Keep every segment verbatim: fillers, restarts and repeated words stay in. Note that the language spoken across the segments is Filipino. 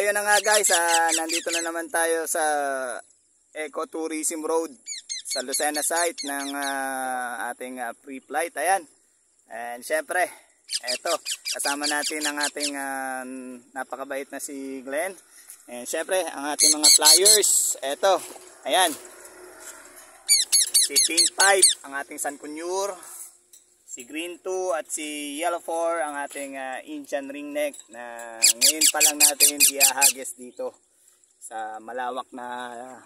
ayun na nga guys, uh, nandito na naman tayo sa Ecotourism Road sa Lucena site ng uh, ating uh, pre-flight. Ayan. And syempre, eto, kasama natin ang ating uh, napakabait na si Glenn. And syempre, ang ating mga flyers. Eto, ayan. Si Pink five, ang ating Sun Conure. Si Green two at si Yellow four, ang ating uh, Indian ringneck na ngayon pa lang natin iahagis dito sa malawak na uh,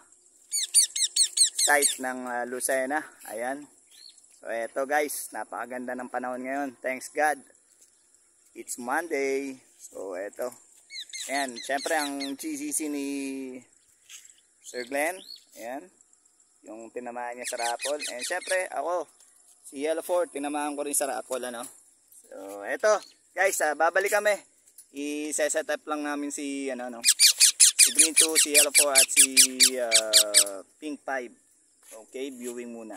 site ng uh, Lucena. Ayan. So eto guys, napakaganda ng panahon ngayon. Thanks God. It's Monday. So eto. Ayan, syempre ang G C C ni Sir Glenn. Ayan. Yung tinamaan niya sa raffle. And syempre ako, si Yellow four, tinamaan ko rin sa raffle, ano. So, eto, guys, uh, babalik kami. I-set up lang namin si, ano, ano, si Green two, si Yellow four, at si uh, Pink five. Okay, viewing muna.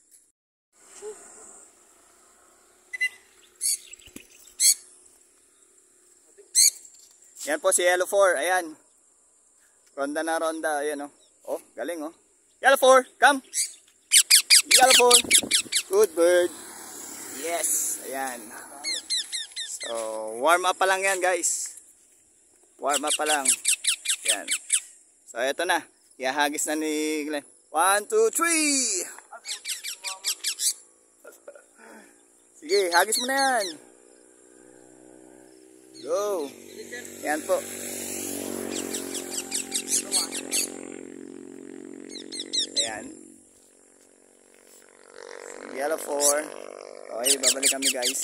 Yan po si Yellow four, ayan. Ronda na ronda, ayan, oh. Oh, galing, oh. Yellow four, come! Yellow four. Good bird. Yes. Ayan. So, warm up pa lang yan guys. Warm up pa lang. Ayan. So, eto na. Ihahagis na ni Glenn. One, two, three. Sige, hagis mo na yan. Go. Ayan po. Ayan. Yellow four. Okay, babalik kami guys.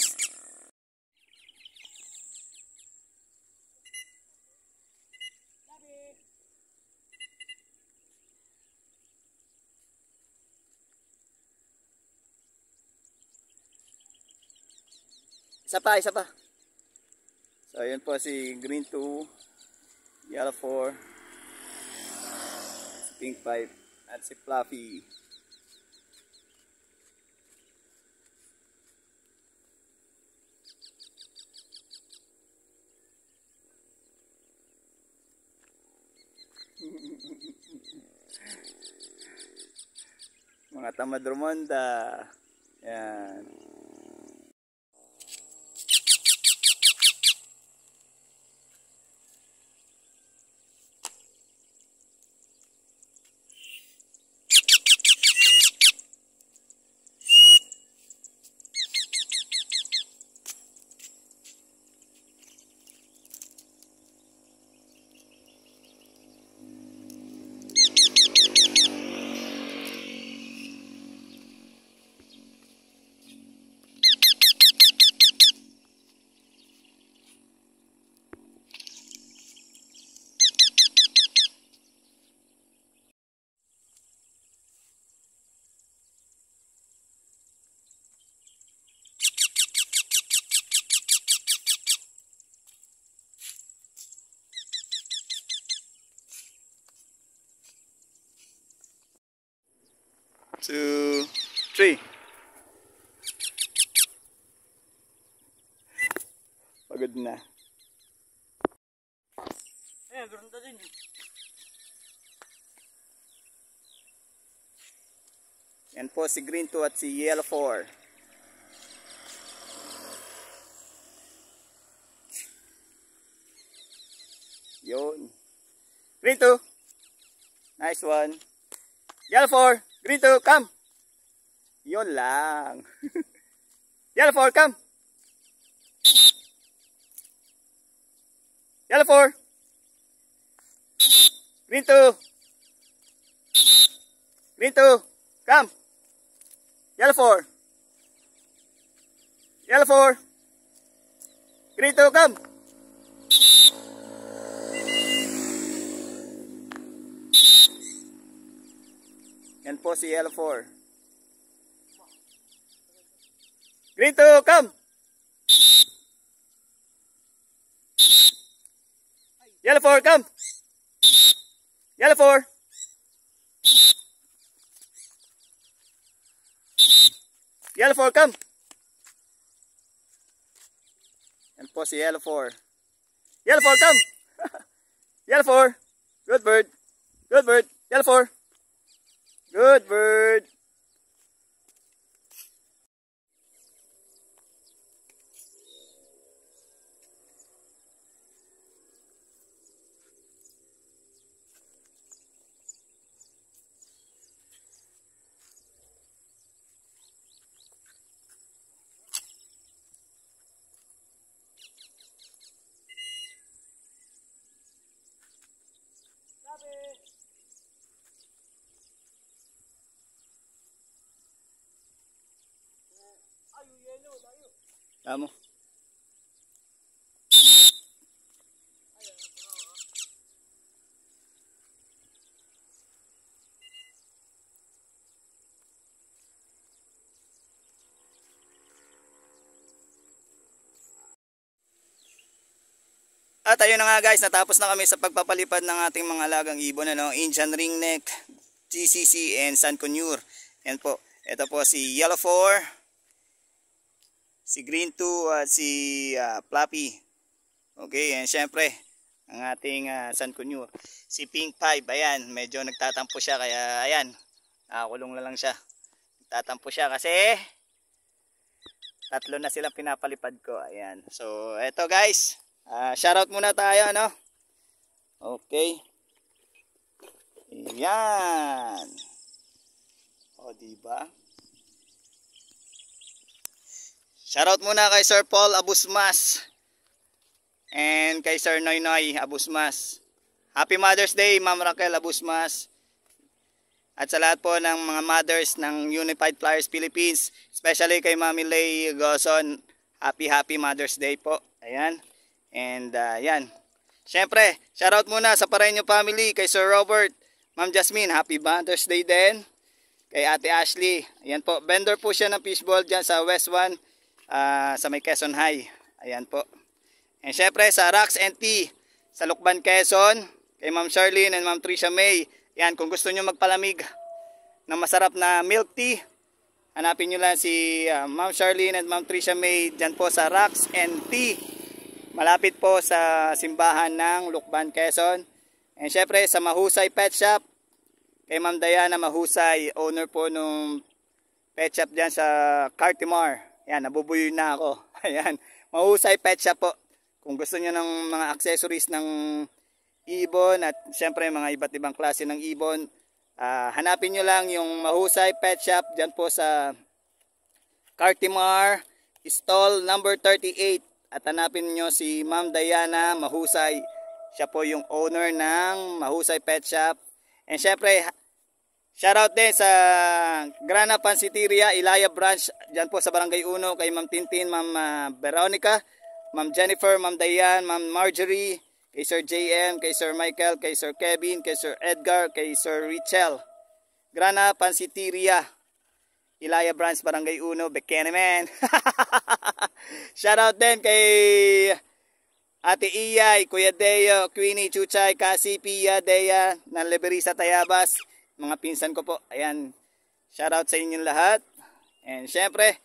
Isa pa, isa pa. So, yun po si Green two, Yellow four, si Pink five, at si Fluffy. Mga tamad rumonda. Yan. Two, three. Pagod na. Eh, ganda din. Yan po si Green two at si Yellow four. Yun. Green two. Nice one. Yellow four. Green two, come. Yun lang. Yellow four, come. Yellow four. Green two. Green two, come. Yellow four. Yellow four. Green two, come. Yan po si Yellow four. Green two, come. Yellow four, come. Yellow four. Yellow four, come. Yan po si Yellow four. Yellow four, come. Yellow four. Good bird. Good bird. Yellow four. Good bird. Tamo. At ayun na nga guys, natapos na kami sa pagpapalipad ng ating mga alagang ibon, ano, Indian ringneck, G C C and Sun Conure. Yan po. Ito po si Yellow four, si Green two at si uh, Fluffy. Okay, and syempre ang ating uh, Sun Conure, si Pink five. Ayan, medyo nagtatampo siya kaya ayan, nakakulong na lang siya. Nagtatampo siya kasi tatlo na silang pinapalipad ko. Ayan. So, eto guys. Uh, shoutout muna tayo, ano? Okay. Ayan. O, diba? Shoutout muna kay Sir Paul Abusmas and kay Sir Noy Noy Abusmas. Happy Mother's Day, Ma'am Raquel Abusmas. At sa lahat po ng mga mothers ng Unified Flyers Philippines, especially kay Mami Lay Gozon, happy happy Mother's Day po. Ayan. And uh, yan. Siyempre, shoutout muna sa Pareño family, kay Sir Robert, Ma'am Jasmine, happy Mother's Day din. Kay Ate Ashley, ayan po, vendor po siya ng fishball dyan sa West one, uh, sa may Quezon High. Ayan po. And siyempre sa Rax and Tea, sa Lukban, Quezon, kay Ma'am Charlene and Ma'am Tricia May. Yan, kung gusto nyo magpalamig ng masarap na milk tea, hanapin nyo lang si uh, Ma'am Charlene and Ma'am Tricia May dyan po sa Rax and Tea. Malapit po sa simbahan ng Lukban, Quezon. And syempre sa Mahusay Pet Shop, kay Ma'am Diana Mahusay, owner po nung pet shop dyan sa Cartimar. Yan, nabubuyoy na ako. Ayan, Mahusay Pet Shop po. Kung gusto nyo ng mga accessories ng ibon at syempre mga iba't ibang klase ng ibon, uh, hanapin nyo lang yung Mahusay Pet Shop dyan po sa Cartimar, stall number thirty-eight. At hanapin nyo si Ma'am Diana Mahusay. Siya po yung owner ng Mahusay Pet Shop. And syempre, shoutout din sa Grana Pansiteria, Ilaya Branch, dyan po sa Barangay Uno, kay Ma'am Tintin, Ma'am uh, Veronica, Ma'am Jennifer, Ma'am Diane, Ma'am Marjorie, kay Sir J M, kay Sir Michael, kay Sir Kevin, kay Sir Edgar, kay Sir Richel. Grana Pansiteria, Ilaya Branch, Barangay Uno, Bekenemen. Shoutout din kay Ate Iyay, Kuya Deo, Queenie, Chuchay, Kasi, Pia, Dea, ng Liberisa, Tayabas. Mga pinsan ko po. Ayan. Shoutout sa inyong lahat. And syempre,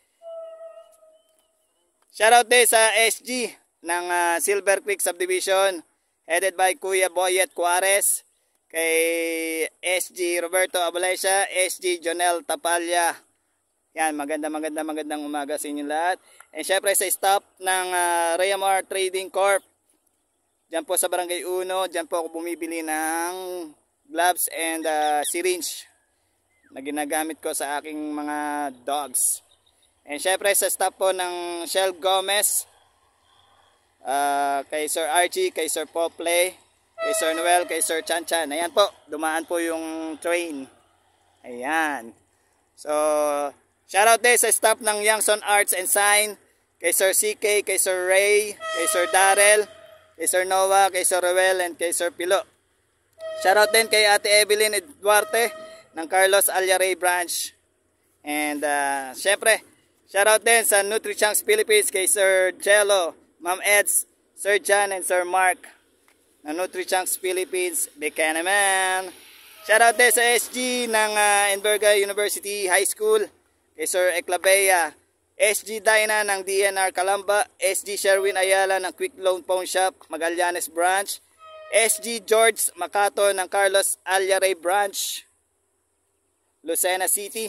shoutout din sa S G ng uh, Silver Creek Subdivision, headed by Kuya Boyet Juarez, kay S G Roberto Abalaisa, S G Jonel Tapalya. Yan, maganda maganda magandang umaga sa inyong lahat. And syempre sa staff ng uh, Rayamar Trading Corp, dyan po sa Barangay Uno, dyan po ako bumibili ng gloves and uh, syringe na ginagamit ko sa aking mga dogs. And syempre sa staff po ng Shell Gomez, uh, kay Sir Archie, kay Sir Popley, kay Sir Noel, kay Sir Chan Chan. Ayan po, dumaan po yung train. Ayan. So, shoutout din sa staff ng Youngson Arts and Sign, kay Sir C K, kay Sir Ray, kay Sir Darrell, kay Sir Noah, kay Sir Ruel, and kay Sir Pilo. Shoutout din kay Ate Evelyn Duarte ng Carlos Alyaray Branch. And uh, syempre, shoutout din sa NutriChunks Philippines kay Sir Jello, Ma'am Eds, Sir John, and Sir Mark ng NutriChunks Philippines, Bekenemen. Shoutout din sa S G ng uh, Enverga University High School, kay Sir Eclabea, S G Dyna ng D N R Calamba, S G Sherwin Ayala ng Quick Loan Pawn Shop, Magallanes Branch, S G George Macato ng Carlos Alyaray Branch, Lucena City.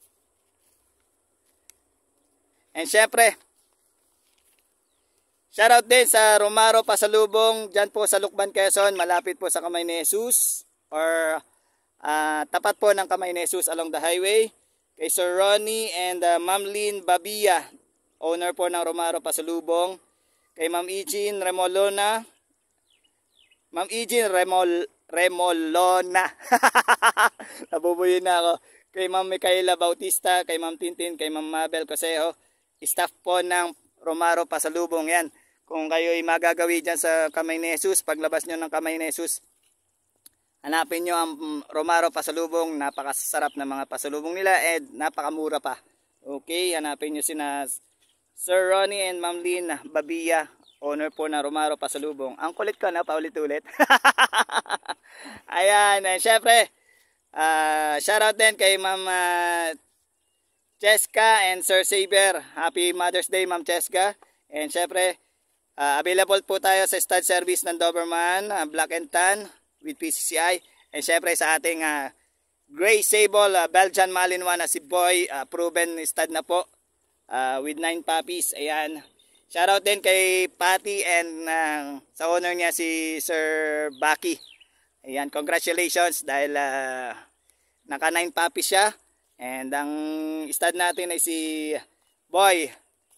And syempre, shoutout din sa Romaro Pasalubong, dyan po sa Lukban, Quezon, malapit po sa Kamay ni Jesus, or uh, tapat po ng Kamay ni Jesus along the highway. Kay Sir Ronnie and uh, Ma'am Lynn Babia, owner po ng Romaro Pasalubong. Kay Ma'am Eugene Remolona, Ma'am Eugene Remol, Remolona, nabubuyin na ako. Kay Ma'am Micaela Bautista, kay Ma'am Tintin, kay Ma'am Mabel Cosejo, staff po ng Romaro Pasalubong yan. Kung kayo ay magagawi dyan sa Kamay ni Jesus, paglabas nyo ng Kamay ni Jesus, hanapin nyo ang Romaro Pasalubong. Napakasarap na mga pasalubong nila and napakamura pa. Okay, hanapin nyo sina Sir Ronnie and Ma'am Lynn Babia, owner po ng Romaro Pasalubong. Ang kulit ko na, paulit-ulit. Ayan, and syempre, uh, shoutout din kay Ma'am uh, Cheska and Sir Saber. Happy Mother's Day, Ma'am Cheska. And syempre, uh, available po tayo sa stud service ng Doberman, uh, Black and Tan with P C C I. And syempre sa ating uh, Gray Sable, uh, Belgian Malinois na si Boy, uh, proven stud na po. Uh, with nine puppies. Ayan. Shoutout din kay Patty and uh, sa owner niya si Sir Baki. Ayan, congratulations dahil uh, naka nine puppies siya. And ang stud natin ay si Boy,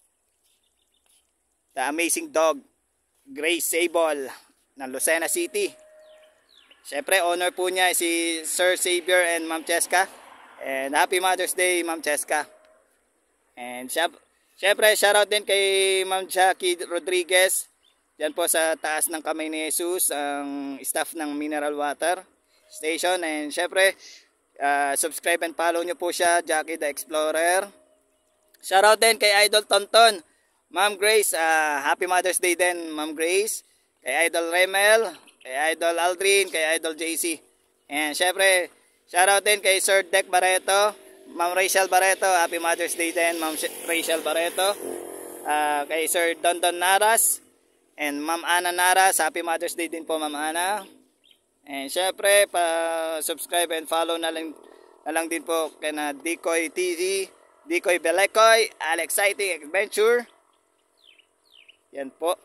the amazing dog, Gray Sable ng Lucena City. Siyempre owner po niya si Sir Xavier and Ma'am Cheska. And happy Mother's Day, Ma'am Cheska. And syempre, shoutout din kay Ma'am Jackie Rodriguez. Diyan po sa taas ng Kamay ni Jesus, ang staff ng Mineral Water Station. And syempre, uh, subscribe and follow nyo po siya, Jackie the Explorer. Shoutout din kay Idol Tonton, Ma'am Grace. Uh, happy Mother's Day din, Ma'am Grace. Kay Idol Remel, kay Idol Aldrin, kay Idol J C. And syempre, shoutout din kay Sir Dec Barreto, Ma'am Rachel Barreto, happy Mother's Day din, Ma'am Rachel Barreto. Uh, kay Sir Dondon Naras and Ma'am Ana Naras, happy Mother's Day din po, Ma'am Ana. And syempre, pa-subscribe and follow na lang, na lang din po kay na Decoy T V, Decoy Belecoy, Alex Exciting Adventure. Yan po.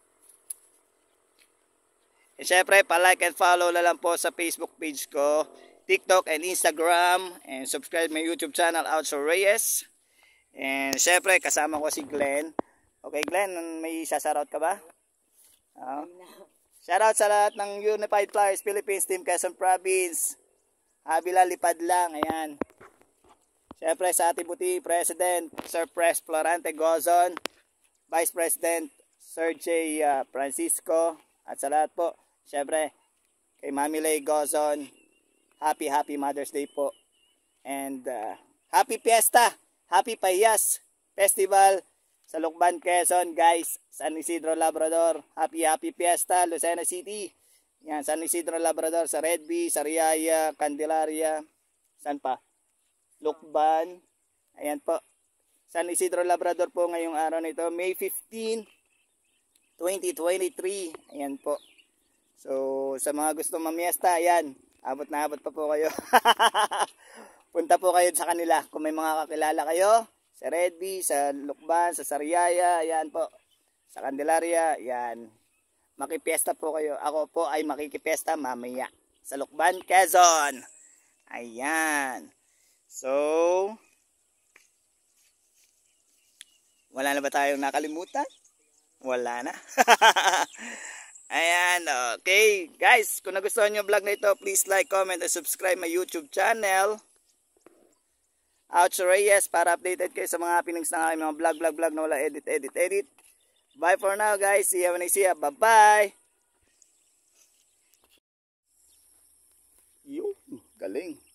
And syempre, pa-like and follow na lang po sa Facebook page ko, TikTok and Instagram, and subscribe my YouTube channel, Outso Reyes. And syempre kasama ko si Glenn. Okay Glenn, may shoutout ka ba? Uh, shoutout sa lahat ng Unified Flyers Philippines Team Quezon Province. Habila lipad lang, ayan. Syempre sa ating puti President Sir Pres Florante Gozon, Vice President Sir J uh, Francisco, at sa lahat po syempre kay Mami Lay Gozon, happy happy Mother's Day po. And uh, happy Fiesta, happy Payas Festival sa Lukban, Quezon, guys. San Isidro, Labrador, happy happy Fiesta, Lucena City. Yan, San Isidro, Labrador, sa Redby, Sariaya, Candelaria, san pa? Lukban. Ayan po. San Isidro, Labrador po ngayong araw na ito, May fifteenth, twenty twenty-three. Ayan po. So, sa mga gusto mamiesta, ayan, abot na abot pa po kayo. Punta po kayo sa kanila kung may mga kakilala kayo. Sa Redby, sa Lukban, sa Sariaya, ayan po. Sa Candelaria, ayan. Makipiesta po kayo. Ako po ay makikipiesta mamaya sa Lukban, Quezon. Ayan. So, wala na ba tayong nakalimutan? Wala na. Ayan, okay. Guys, kung nagustuhan nyo vlog na ito, please like, comment, and subscribe my YouTube channel, Outso Reyes, para updated kayo sa mga happenings ng aking mga vlog, vlog, vlog na wala edit, edit, edit. Bye for now, guys. See you when I see you. Bye-bye. Yun, galing.